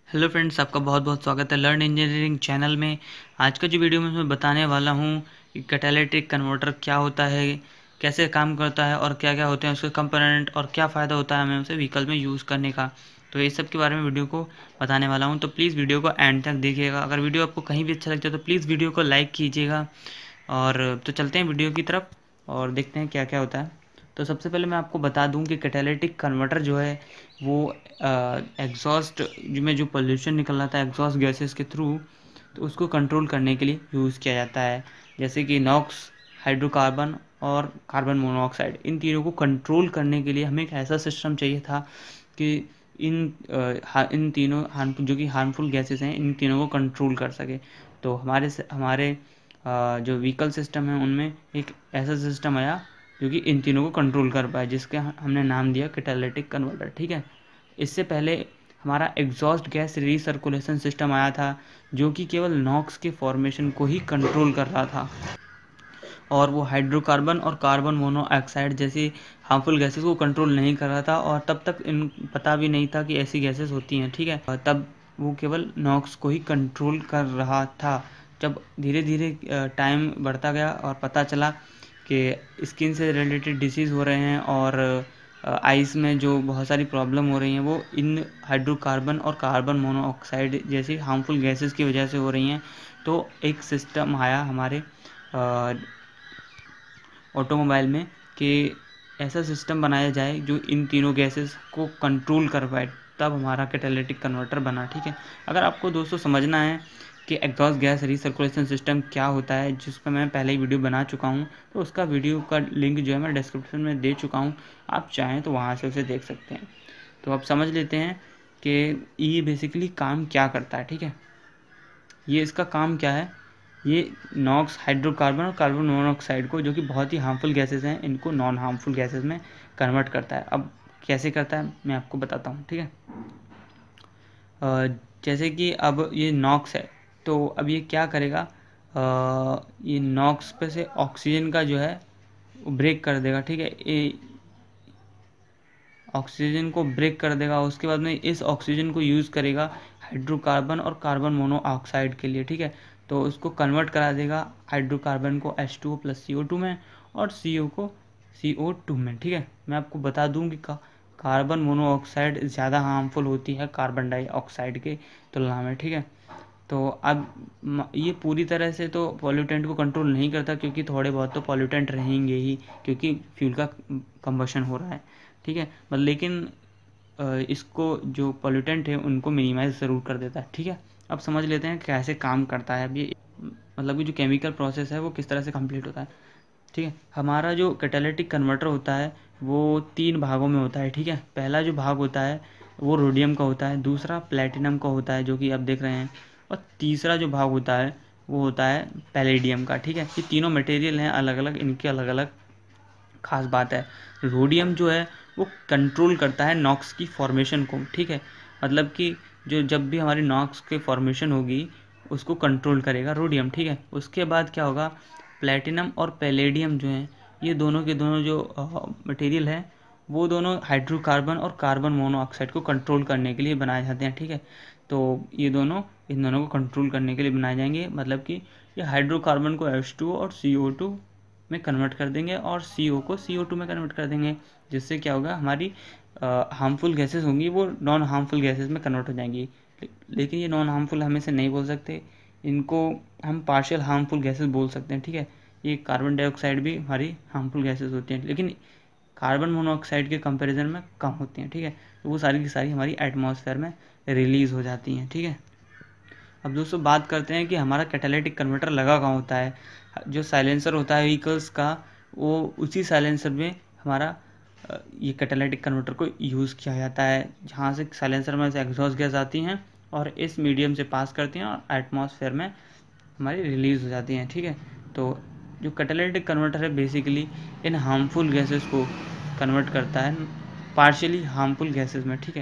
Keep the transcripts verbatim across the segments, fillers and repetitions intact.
Hello friends, आपका बहुत बहुत स्वागत है लर्न इंजीनियरिंग चैनल में। आज का जो वीडियो में मैं बताने वाला हूँ कि कैटालिटिक कन्वर्टर क्या होता है, कैसे काम करता है और क्या क्या होते हैं उसके कंपोनेंट और क्या फ़ायदा होता है हमें उसे व्हीकल में यूज़ करने का। तो ये सब के बारे में वीडियो को बताने वाला हूँ, तो प्लीज़ वीडियो को एंड तक देखिएगा। अगर वीडियो आपको कहीं भी अच्छा लगता है तो प्लीज़ वीडियो को लाइक कीजिएगा। और तो चलते हैं वीडियो की तरफ और देखते हैं क्या क्या होता है। तो सबसे पहले मैं आपको बता दूं कि कैटालिटिक कन्वर्टर जो है वो एग्जॉस्ट में जो पोल्यूशन निकल रहा था एग्जॉस्ट गैसेस के थ्रू, तो उसको कंट्रोल करने के लिए यूज़ किया जाता है। जैसे कि नॉक्स, हाइड्रोकार्बन और कार्बन मोनोऑक्साइड, इन तीनों को कंट्रोल करने के लिए हमें एक ऐसा सिस्टम चाहिए था कि इन आ, इन तीनों हार्मफुल जो कि हार्मफुल गैसेस हैं इन तीनों को कंट्रोल कर सके। तो हमारे हमारे आ, जो व्हीकल सिस्टम है उनमें एक ऐसा सिस्टम आया जो कि इन तीनों को कंट्रोल कर पाए, जिसके हमने नाम दिया कैटालिटिक कन्वर्टर। ठीक है, इससे पहले हमारा एग्जॉस्ट गैस रीसर्कुलेशन सिस्टम आया था जो कि केवल नॉक्स के फॉर्मेशन को ही कंट्रोल कर रहा था, और वो हाइड्रोकार्बन और कार्बन मोनोऑक्साइड जैसी हार्मफुल गैसेस को कंट्रोल नहीं कर रहा था, और तब तक इन पता भी नहीं था कि ऐसी गैसेस होती हैं। ठीक है, तब वो केवल नॉक्स को ही कंट्रोल कर रहा था। जब धीरे धीरे टाइम बढ़ता गया और पता चला कि स्किन से रिलेटेड डिसीज़ हो रहे हैं और आइस में जो बहुत सारी प्रॉब्लम हो रही हैं वो इन हाइड्रोकार्बन और कार्बन मोनोऑक्साइड जैसी हार्मफुल गैसेस की वजह से हो रही हैं, तो एक सिस्टम आया हमारे ऑटोमोबाइल में कि ऐसा सिस्टम बनाया जाए जो इन तीनों गैसेस को कंट्रोल कर पाए, तब हमारा कैटालिटिक कन्वर्टर बना। ठीक है, अगर आपको दोस्तों समझना है कि एग्जॉस्ट गैस रीसर्कुलेशन सिस्टम क्या होता है, जिस पर मैं पहले ही वीडियो बना चुका हूँ, तो उसका वीडियो का लिंक जो है मैं डिस्क्रिप्शन में दे चुका हूँ, आप चाहें तो वहाँ से उसे देख सकते हैं। तो आप समझ लेते हैं कि ये बेसिकली काम क्या करता है। ठीक है, ये इसका काम क्या है, ये नॉक्स, हाइड्रोकार्बन और कार्बन मोनोऑक्साइड को, जो कि बहुत ही हार्मफुल गैसेस हैं, इनको नॉन हार्मफुल गैसेस में कन्वर्ट करता है। अब कैसे करता है मैं आपको बताता हूँ। ठीक है, जैसे कि अब ये नॉक्स है, तो अब ये क्या करेगा, आ, ये नॉक्स पे से ऑक्सीजन का जो है वो ब्रेक कर देगा। ठीक है, ये ऑक्सीजन को ब्रेक कर देगा, उसके बाद में इस ऑक्सीजन को यूज़ करेगा हाइड्रोकार्बन और कार्बन मोनोऑक्साइड के लिए। ठीक है, तो उसको कन्वर्ट करा देगा हाइड्रोकार्बन को H two O plus C O two में और सी ओ को सी ओ टू में। ठीक है, मैं आपको बता दूं कि का, कार्बन मोनोऑक्साइड ज़्यादा हार्मफुल होती है कार्बन डाइऑक्साइड के तुलना में। ठीक है, तो अब ये पूरी तरह से तो पॉल्यूटेंट को कंट्रोल नहीं करता, क्योंकि थोड़े बहुत तो पॉल्यूटेंट रहेंगे ही, क्योंकि फ्यूल का कंबशन हो रहा है। ठीक है, मतलब लेकिन इसको जो पॉल्यूटेंट है उनको मिनिमाइज ज़रूर कर देता है। ठीक है, अब समझ लेते हैं कैसे काम करता है। अब ये मतलब कि जो केमिकल प्रोसेस है वो किस तरह से कंप्लीट होता है। ठीक है, हमारा जो कैटालिटिक कन्वर्टर होता है वो तीन भागों में होता है। ठीक है, पहला जो भाग होता है वो रोडियम का होता है, दूसरा प्लेटिनम का होता है जो कि आप देख रहे हैं, और तीसरा जो भाग होता है वो होता है पैलेडियम का। ठीक है, ये तीनों मटेरियल हैं अलग अलग, इनके अलग अलग खास बात है। रोडियम जो है वो कंट्रोल करता है नॉक्स की फॉर्मेशन को। ठीक है, मतलब कि जो जब भी हमारी नॉक्स की फॉर्मेशन होगी उसको कंट्रोल करेगा रोडियम। ठीक है, उसके बाद क्या होगा, प्लेटिनम और पैलेडियम जो हैं, ये दोनों के दोनों जो मटेरियल हैं वो दोनों हाइड्रोकार्बन और कार्बन मोनोऑक्साइड को कंट्रोल करने के लिए बनाए जाते हैं। ठीक है, तो ये दोनों इन दोनों को कंट्रोल करने के लिए बनाए जाएंगे, मतलब कि ये हाइड्रोकार्बन को एच टू ओ और सी ओ टू में कन्वर्ट कर देंगे और सी ओ को सी ओ टू में कन्वर्ट कर देंगे, जिससे क्या होगा, हमारी हार्मफुल गैसेस होंगी वो नॉन हार्मफुल गैसेस में कन्वर्ट हो जाएंगी। ले, लेकिन ये नॉन हार्मफुल हम इसे नहीं बोल सकते, इनको हम पार्शियल हार्मफुल गैसेस बोल सकते हैं। ठीक है, ये कार्बन डाइऑक्साइड भी हमारी हार्मफुल गैसेस होती हैं, लेकिन कार्बन मोनोऑक्साइड के कंपैरिजन में कम होती हैं। ठीक है, तो वो सारी की सारी हमारी एटमॉस्फेयर में रिलीज़ हो जाती हैं। ठीक है, अब दोस्तों बात करते हैं कि हमारा कैटालिटिक कन्वर्टर लगा कहाँ होता है। जो साइलेंसर होता है व्हीकल्स का, वो उसी साइलेंसर में हमारा ये कैटालिटिक कन्वर्टर को यूज़ किया जाता है, जहाँ से साइलेंसर में से एग्जॉस्ट गैस आती हैं और इस मीडियम से पास करती हैं और एटमॉस्फेयर में हमारी रिलीज़ हो जाती हैं। ठीक है, तो जो कैटालिटिक कन्वर्टर है बेसिकली इन हार्मफुल गैसेस को कन्वर्ट करता है पार्शियली हार्मफुल गैसेस में। ठीक है,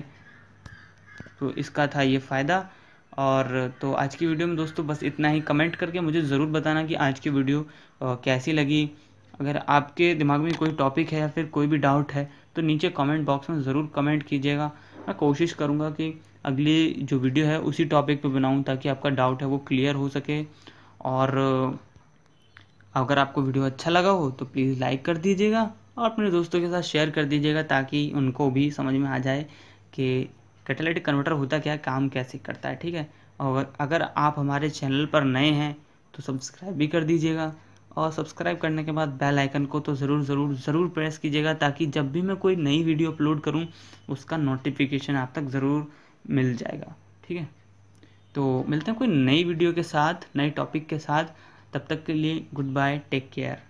तो इसका था ये फ़ायदा। और तो आज की वीडियो में दोस्तों बस इतना ही। कमेंट करके मुझे ज़रूर बताना कि आज की वीडियो कैसी लगी। अगर आपके दिमाग में कोई टॉपिक है या फिर कोई भी डाउट है तो नीचे कमेंट बॉक्स में ज़रूर कमेंट कीजिएगा। मैं कोशिश करूँगा कि अगली जो वीडियो है उसी टॉपिक पे बनाऊँ ताकि आपका डाउट है वो क्लियर हो सके। और अगर आपको वीडियो अच्छा लगा हो तो प्लीज़ लाइक कर दीजिएगा और अपने दोस्तों के साथ शेयर कर दीजिएगा ताकि उनको भी समझ में आ जाए कि कैटालिटिक कन्वर्टर होता क्या है, काम कैसे करता है। ठीक है, और अगर आप हमारे चैनल पर नए हैं तो सब्सक्राइब भी कर दीजिएगा और सब्सक्राइब करने के बाद बेल आइकन को तो ज़रूर ज़रूर ज़रूर प्रेस कीजिएगा ताकि जब भी मैं कोई नई वीडियो अपलोड करूं उसका नोटिफिकेशन आप तक ज़रूर मिल जाएगा। ठीक है, तो मिलते हैं कोई नई वीडियो के साथ, नए टॉपिक के साथ। तब तक के लिए गुड बाय, टेक केयर।